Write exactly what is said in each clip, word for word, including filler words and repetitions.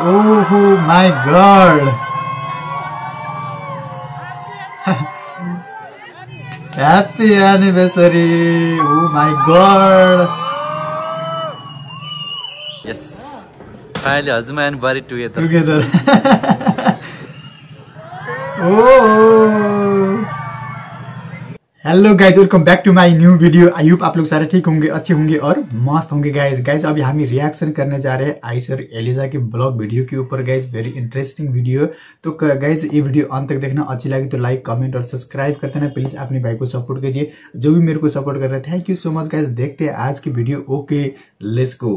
Oh my god, happy anniversary. Oh my god, yes finally husband and wife together together. Oh hello guys, welcome back to my new video. I hope आप लोग सारे ठीक होंगे, अच्छे होंगे और मस्त होंगे। गाइज गाइज अभी हम रिएक्शन करने जा रहे हैं आयुष और एलिजा के ब्लॉग वीडियो के ऊपर। Guys very interesting video. तो गाइज ये वीडियो अंत तक देखना, अच्छी लगी तो लाइक कमेंट और सब्सक्राइब करते ना। प्लीज अपने भाई को सपोर्ट कीजिए जो भी मेरे को सपोर्ट कर रहे हैं। Thank you so much guys. देखते हैं आज की वीडियो। Okay let's go.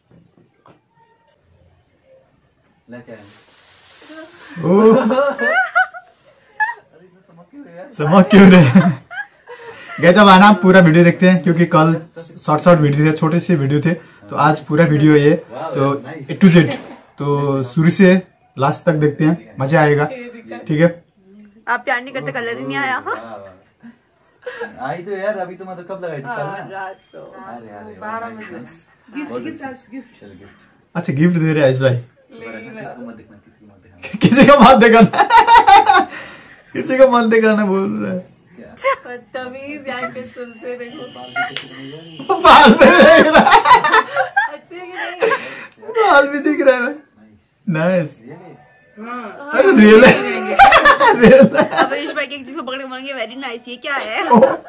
चमक क्यों रहे गए। जब आना पूरा वीडियो देखते हैं क्योंकि कल शॉर्ट शॉर्ट वीडियो थे, छोटे से वीडियो थे, तो आज पूरा वीडियो ये तो ए टू जेड, तो शुरू से लास्ट तक देखते हैं, मजा आएगा। ठीक है, आप प्यार नहीं करते, कलर ही नहीं आया। आई तो यार अभी तो मतलब कब लगाई थी? कल रात को। अरे अरे बारह बजे। Gift gift gift gift. अच्छा गिफ्ट दे रहे आयुष भाई। किसको मत देखना, किसी को मत देखना, किसी का मत दिखाना, किसी का मत दिखाना बोल रहा है। बदतमीज यार, कसम से देखो बाल भी दिख रहा है, अच्छे कि नहीं? बाल भी दिख रहा है। नाइस। अरे रियल है, रियल है। अब आयुष भाई की एक चीज को पकड़ के बोलेंगे वेरी नाइस, ये क्या है?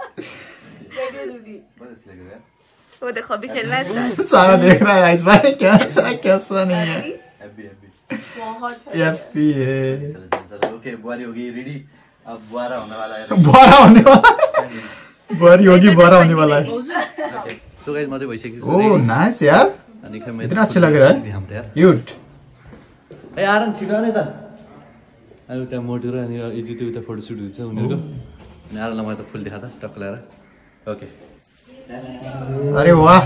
वो देखो अभी चल रहा है, सारा देख रहा है आयुष भाई, क्या कैसा नहीं है। हैप्पी हैप्पी बहुत हैप्पी है। चलो चलो चलो ओके, बुआरी हो गई रेडी। अब बुआरा होने वाला है, बुआरा होने वाला है, बुआरी होगी, बुआरा होने वाला है। ओके सो गाइस मजे भइसक्यो। ओह नाइस यार, अनि खै इतना अच्छा लग रहा है, हम त यार क्यूट। ए आरन छिटो आने त। अनि त्यहाँ मोटु र अनि इजुति उता फोटो सुट हुन्छ उनीहरुको। अनि आरनलाई म त फुल देखा त टक्क लगाएर। ओके अरे वाह,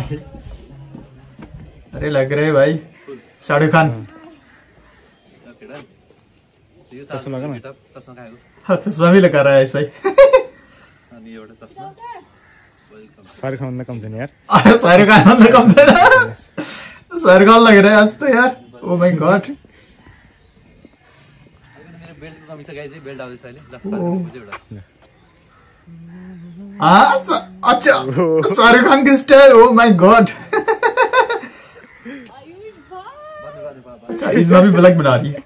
अरे लग रहे है भाई शाहरुख खान। Okay done. चस्मा लगा न, चस्मा खाएको हाँ, चश्मा भी लगा रहा है इस भाई। अनि एउटा चस्मा वेलकम। शाहरुख खान कम छ नि यार। अरे शाहरुख खान भन्दा कम छैन, शाहरुख खान लग रहा है आज तो यार। ओ माय गॉड, मेरो बेल्टको कमी छ गाइस, बेल्ट आउँदैछ अहिले। ल बुझ्यो एउटा। हाँ अच्छा, शाहरुख खान की स्टाइल। ओ माय गॉड, अच्छा इसमें भी ब्लैक बना रही है,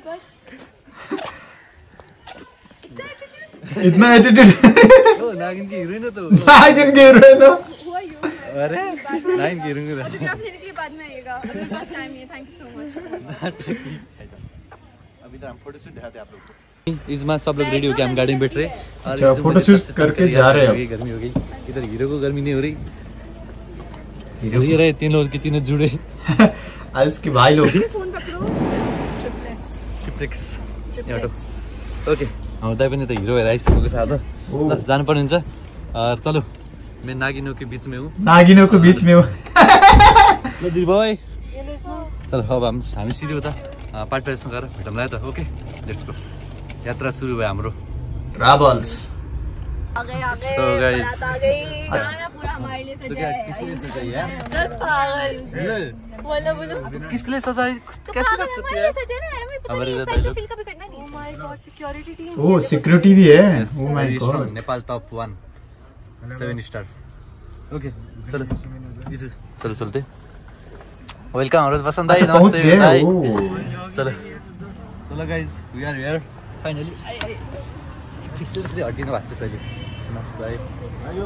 इतना एटीट्यूड। ओ नागिन की हीरोइन हो तो। नागिन की हीरोइन हो। अरे नागिन की हीरोइन हो। फोटोग्राफ लेने के लिए बाद में आइएगा, अभी फर्स्ट टाइम है। Thank you so much. अभी तो हम फोटो शूट दिखाते हैं आप लोग को। इसमें सब लोग रेडी हो गए, हम गाड़ी में बैठ रहे हैं। अच्छा फोटो शूट करके जा रहे हैं। गर्मी हो गई इधर, हीरो को गर्मी नहीं हो रही। हीरो ये रहे तीनों के तीनों जुड़े। आज इसके भाई लोग। फोन पकड़ो। ट्रिप्लेक्स ओके, आउँदा पनि त हिरो भएर आइसकेको छ आज। ल जानु पर्ने हुन्छ। चलो मैं नागिनों के बीच में हूँ, नागिनों के बीच में हूँ। ल दिदी भाइ चलो अब हम हामी सिधै उता पार्ट प्यालेसमा गएर भेटौँला त। Okay let's go. यात्रा सुरु भयो हाम्रो ट्रैवल्स। आ गए आ गए, So guys, बारात आ गई, गाना पूरा हमारे लिए तो सजा क्या है। किसके लिए सजा है यार? चल पागल, बोलो बोलो किसके लिए सजा है? तो कैसे पागल बात करती हमारे है? लिए सजा ना, हमें पता हमारे नहीं लिए साइड dialogue। फील कभी करना नहीं। Oh my god, security team. Oh security भी है। Oh my Very strong, god. Nepal top one seven star. Okay चलो चलो चलते। वेलकम हाम्रो बसन्त दाइ, अच्छा पहुंच नमस्ते गए। दाइ। ओ चलो चलो guys we are here finally. I I फिस्टल फेरि हटिनु भएको छ अहिले। नमस्ते दाइ। आयो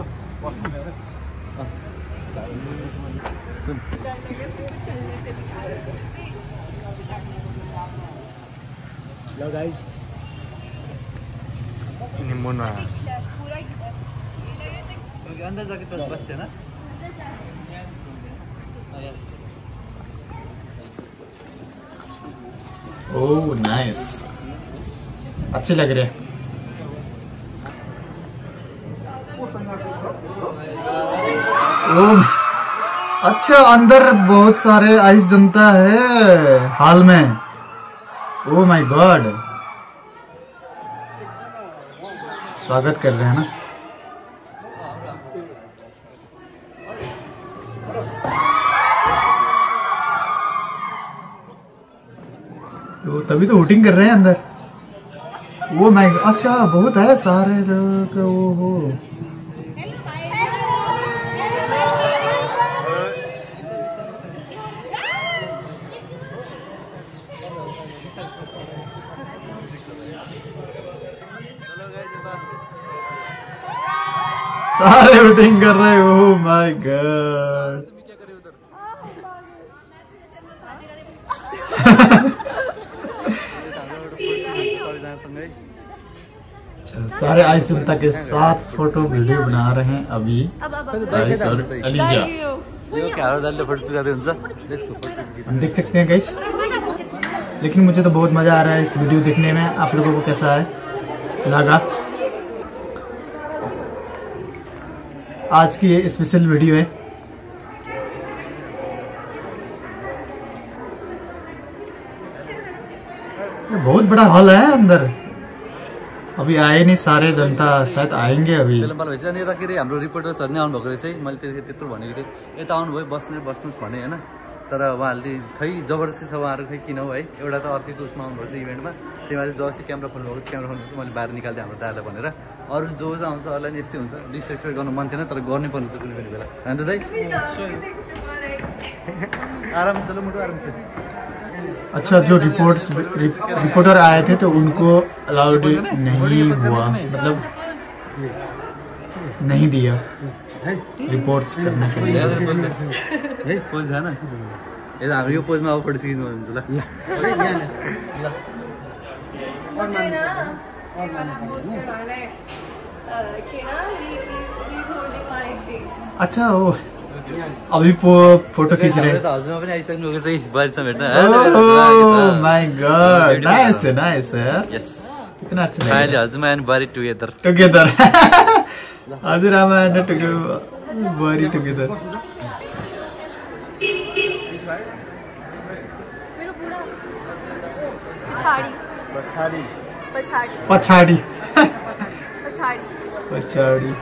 सुन ल गाइस निमोना अंदर जाके चल बसते ना। ओह नाइस, अच्छे लग रहे हैं। ओह अच्छा, अंदर बहुत सारे आइस जमता है हाल में। ओह माय गॉड, स्वागत कर रहे हैं ना। तो तभी तो वोटिंग कर रहे हैं अंदर। वो मैं अच्छा बहुत है सारे लोग। वो हो सारे वोटिंग कर रहे हो। My God. सारे आइस जनता के साथ फोटो वीडियो बना रहे हैं अभी आइस और एलिजा। हम देख सकते हैं गाइस, लेकिन मुझे तो बहुत मजा आ रहा है इस वीडियो देखने में। आप लोगों को कैसा है लगा? आज की ये स्पेशल वीडियो है। बहुत बड़ा हॉल है अंदर, अभी आए नहीं सारे जनता, शायद आएंगे अभी। यताखेरि हाम्रो रिपोर्टर्सहरू नै आउनुभएको रहेछ। मैले त्यतिखेर त्यत्रो भनेको थिएँ यता आउनुभयो बस्नु बस्नुहोस् भने होइन, तर उहाँहरूले खै जबरजस्ती छ उहाँहरू खै किन हो है। एउटा त अर्कैको उसमा आउनुभएको छ इभेन्टमा, त्यही भएर जबरजस्ती क्यामेरा खोल्नुभएको छ। क्यामेरा खोल्नुहुन्छ मैले बाहिर निकाल्दै हाम्रो दाइलाई भनेर। अरू जो जो आउँछ अरूलाई नि यस्तै हुन्छ, डिसरेस्पेक्ट गर्नु मन थिएन तर गर्नै पर्ने छ कुनै पनि बेला होइन त दाइ। आराम से लो मुटु आराम से। अच्छा जो रिपोर्ट्स रिपोर्टर आए थे तो उनको अलाउड नहीं हुआ, मतलब नहीं दिया रिपोर्ट्स करने के लिए। पोज है ना यता हाम्रो यो पोजमा अब फोटो खिच्नु हुन्छ ल। अच्छा वो अभी फोटो खींच रहे हैं। हजुरमा पनि आइसक्नु भएको छ है बारीमा भेट्न। Oh my god, nice nice यार। यस कितना अच्छा फाइनली हजुरमा एन्ड बारी टुगेदर टुगेदर। हजुरआमा एन्ड टुगेदर बारी टुगेदर। पछाड़ी पछाड़ी पछाड़ी पछाड़ी पछाड़ी।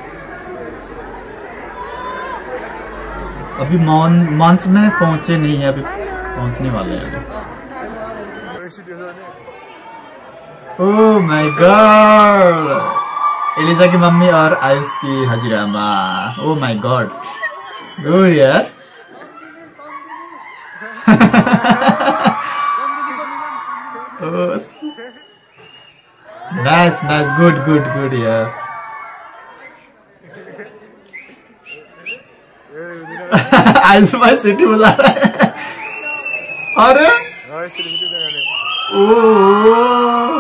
अभी मंच में पहुंचे नहीं है, अभी पहुंचने वाले हैं। ओह माय गॉड, एलिजा की मम्मी और आइस की हजीरामा। ओह माय गॉड, गुड यार। Nice nice, good good good यार। आइस भाई सिटी बजा रहा है। अरे ओ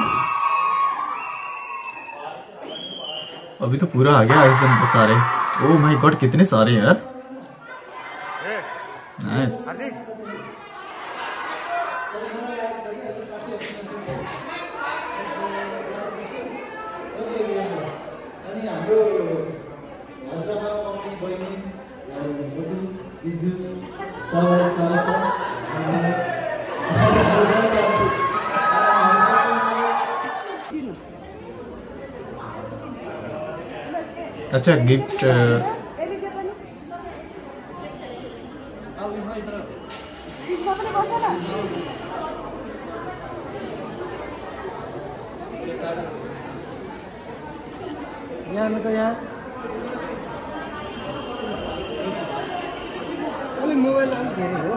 अभी तो पूरा आ गया आइस जनता सारे। ओ माय गॉड कितने सारे यार। नाइस। अच्छा गिफ्ट यहाँ तो यहाँ मोबाइल हो।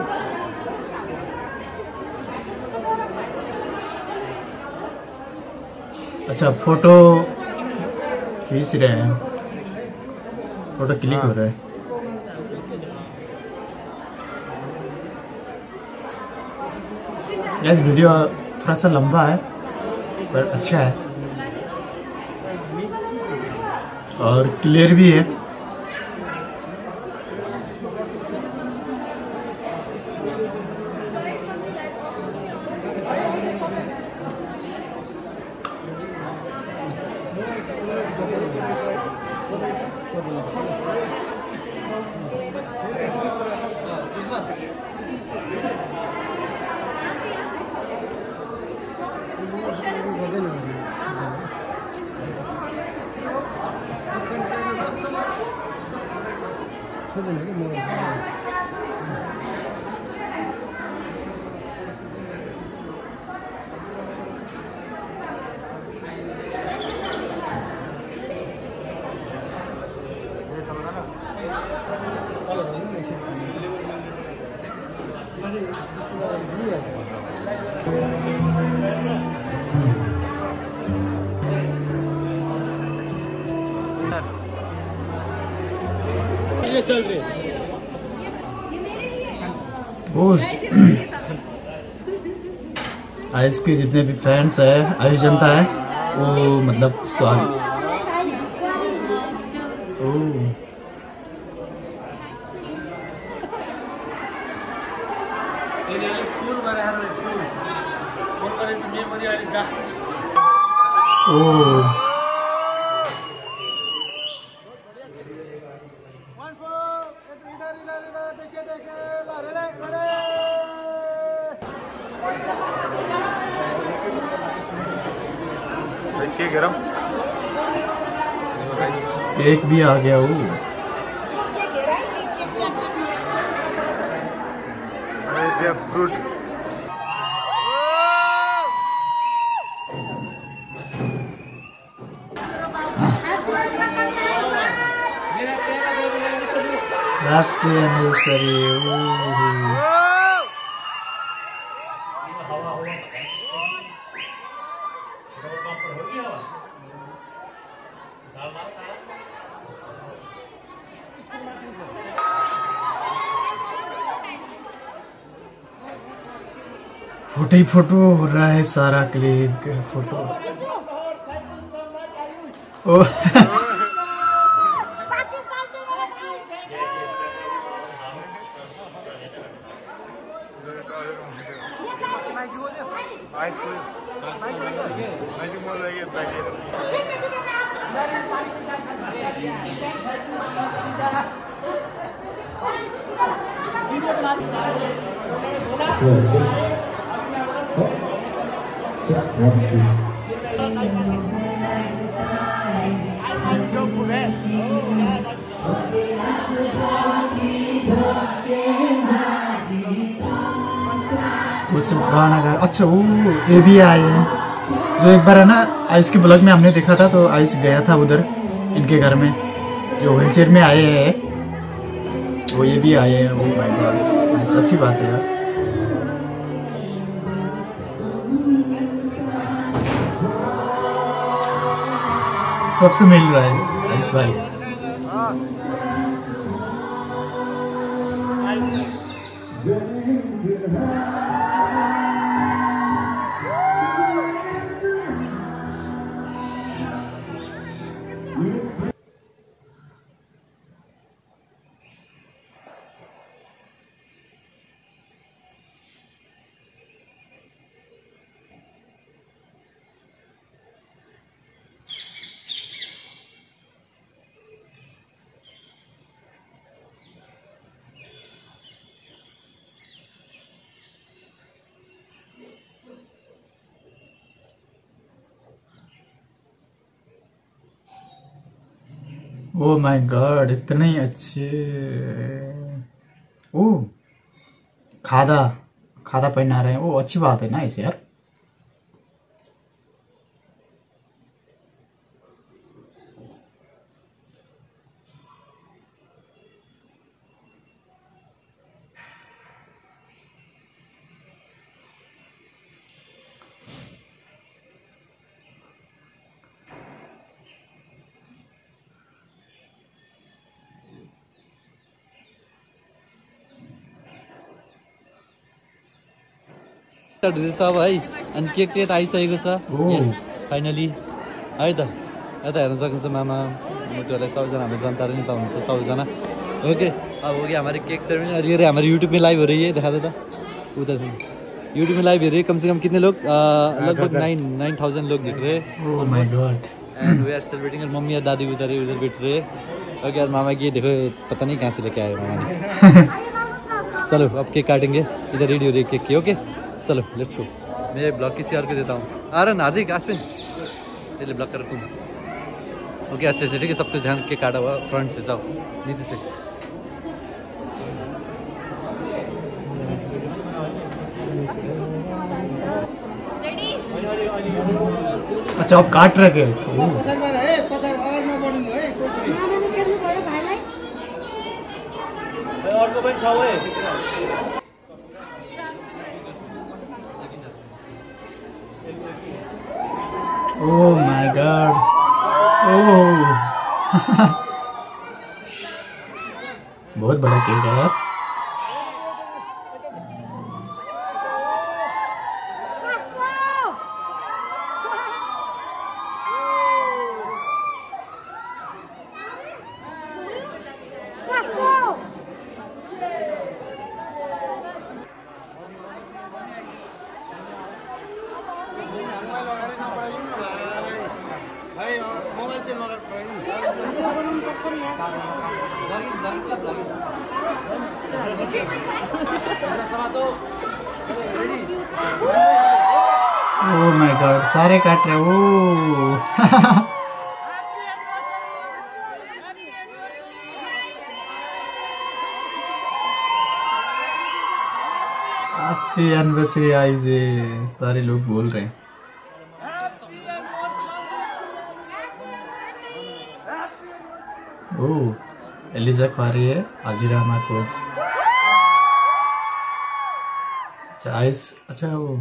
अच्छा फोटो खींच रहे हैं, फोटो क्लिक हो रहा है। यस वीडियो थोड़ा सा लंबा है पर अच्छा है और क्लियर भी है। ये चल रही आयुष के जितने भी फैंस है, आयुष जनता है, वो मतलब स्वागत। ओ गरम केक भी आ गया। वो फ्रूट हैप्पी एनिवर्सरी। फोटो ही फोटो हो रहा है, सारा क्लिप के फोटो। ओ कुछ गाना गा। अच्छा वो ये भी आए हैं, जो एक बार है ना आयुष के ब्लॉग में हमने देखा था, तो आयुष गया था उधर इनके घर में, जो व्हील चेयर में आए हैं, वो ये भी आए हैं। वो माय गॉड, अच्छी बात है यार। सबसे मिल रहा है आयुष भाई। ओ माय गॉड, इतने अच्छे। ओ खादा खादा पहना रहे हैं, वो अच्छी बात है ना इसे यार। छ भाइ अनि केक चाहिँ आइसकेको छ। यस फाइनली है त, यता हेर्न सक्नुहुन्छ मामा मुटुहरूलाई सबैजना हाम्रो जनता पनि त हुन्छ सबैजना। ओके अब हो गया हमारे केक सेरेमनी। और ये हमारे यूट्यूब में लाइव हो रही है, दिखा देता उधर यूट्यूब में लाइव हो रही है। कम से कम कितने लोग, लगभग नाइन नाइन थाउजेंड लोग दिख रहे हैं। And we are celebrating. और मम्मी और दादी उधर ही उधर बैठ रहे हैं। ओके यार मामा की देखो पता नहीं कहाँ से लेके आए मामा ने। चलो अब केक काटेंगे, इधर रेडी हो रही है केक की। ओके चलो लेट्स गो। मैं ब्लॉग किसी और को देता हूँ। आरन हार्दिक आसपिन ये ब्लॉग कर तुम। ओके अच्छे से ठीक है, सब कुछ ध्यान के काटा हुआ। फ्रंट से जाओ, नीचे से। अच्छा अब काट रखे Oh my god. Oh. बहुत बड़ा केक है यार। Oh my god, सारे काट रहे हो। हैप्पी एनिवर्सरी आइजे, सारे लोग बोल रहे हैं। ओह, एलिजा खा रही है आजिरामा को। अच्छा आइस, अच्छा वो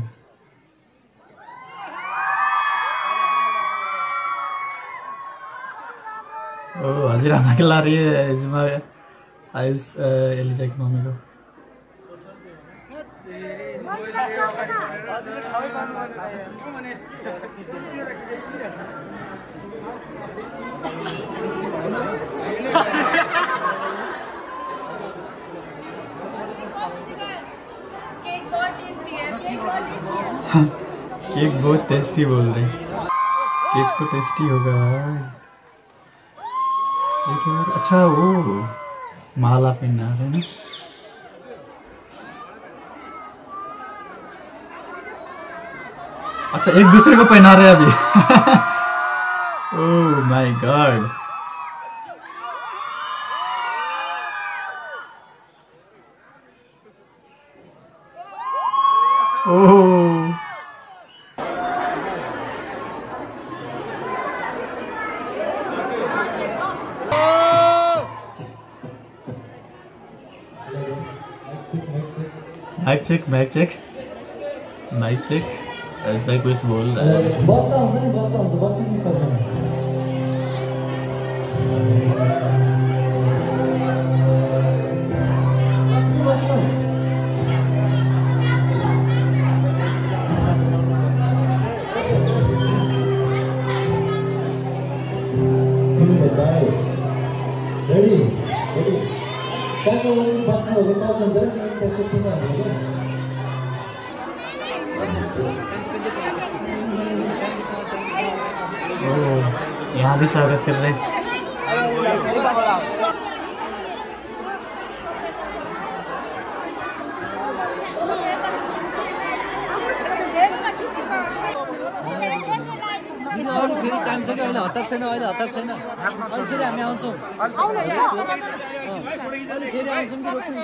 ओ आजिरामा खिला रही है इजमा आइस एलिजा की मम्मी को। केक बहुत टेस्टी बोल रहे। केक तो टेस्टी होगा। एक बार अच्छा वो माला पहना रहे ना। अच्छा एक दूसरे को पहना रहे अभी। Oh my god. Oh mike check mike check mike check. ऐसा भाई कुछ बोल रहा है। बस्ता हुन्छ नि, बस्ता हुन्छ, बस्नु नि सक्दैन। रेडी रेडी कहाँको बस्नुहरू सक्नुहुन्छ त्यसको किन हाम्रो यहाँ भी स्वागत कर रहे हैं। फेरि टाइम छ कि अहिले हतार छैन, अहिले हतार छैन। अनि फेरि हामी आउँछौँ, फेरि आउँछौँ कि रोक्छौँ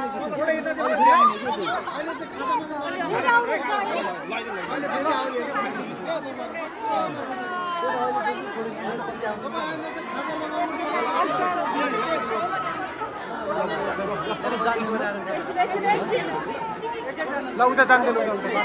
ल उता जान्दैन उता उता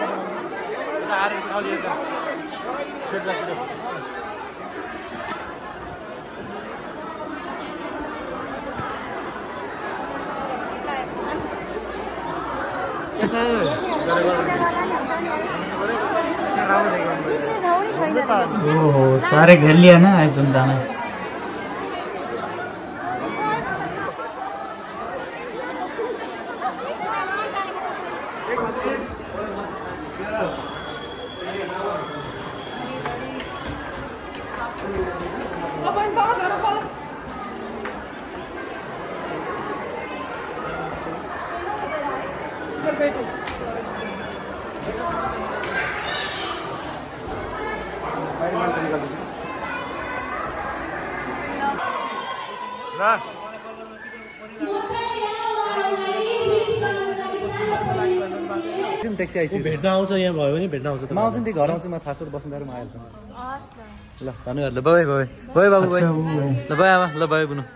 ओहो सारे घर लिया ना आज जनता ने। ट्याक्सी आइसक्यो। भेट्न आउँछ यहाँ भयो भने भेट्न आउँछ। म आउँछु नि, घर आउँछु, म थाहा छ बस्नु म आइहाल्छु। ल धन्यवाद। ल बाई बाई बाई बाबु बाई। ल बाई आमा। ल बाई बुनु।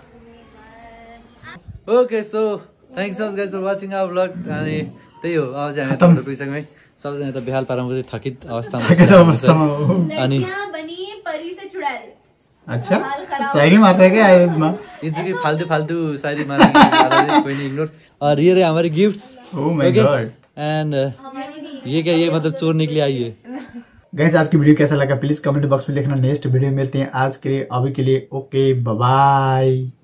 Okay so thanks so much guys for watching our vlog. अनि त्यही हो, अब चाहिँ हामी फोटो गइसक्यौँ है। सबैजना त बेहाल पारामा चाहिँ थकित अवस्थामा थकित बसिरहेको अवस्थामा हुन्छ। हो। अनि लड़कियां बनी परी से चुड़ैल। अच्छा शायरी मारता है क्या इसमें? ये जो कि फालतू फालतू शायरी मारने की ज़्यादा नहीं, कोई नहीं इग्नोर। और ये रहे हमारे gifts oh my god. And ये क्या, ये मतलब चोर निकले आई है। गाइस आज की वीडियो कैसा लगा प्लीज कमेंट बॉक्स में लिखना। नेक्स्ट वीडियो में मिलते हैं। आज के लिए अभी के लिए ओके बाय बाय।